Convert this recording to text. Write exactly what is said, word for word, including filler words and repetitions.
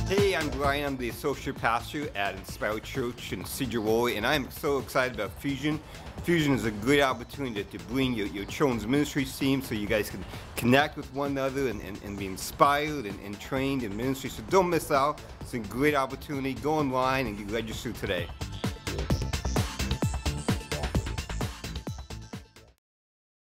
Hey, I'm Brian. I'm the associate pastor at Inspired Church in Cedar Roy, and I'm so excited about Fusion. Fusion is a great opportunity to bring your, your children's ministry team so you guys can connect with one another and, and, and be inspired and, and trained in ministry. So don't miss out. It's a great opportunity. Go online and get registered today.